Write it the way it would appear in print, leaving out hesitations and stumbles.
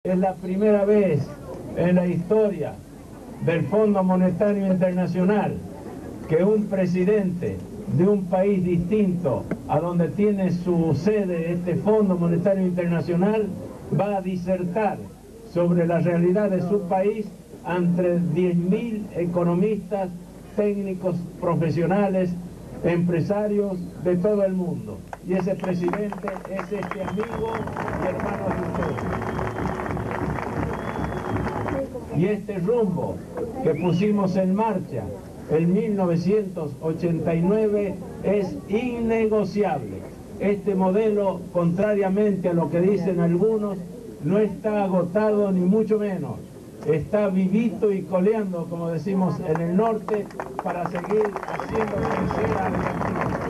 Es la primera vez en la historia del Fondo Monetario Internacional que un presidente de un país distinto a donde tiene su sede este Fondo Monetario Internacional va a disertar sobre la realidad de su país ante 10.000 economistas, técnicos, profesionales, empresarios de todo el mundo. Y ese presidente es este amigo y hermano de ustedes. Y este rumbo que pusimos en marcha en 1989 es innegociable. Este modelo, contrariamente a lo que dicen algunos, no está agotado ni mucho menos. Está vivito y coleando, como decimos en el norte, para seguir haciendo crecer a Argentina.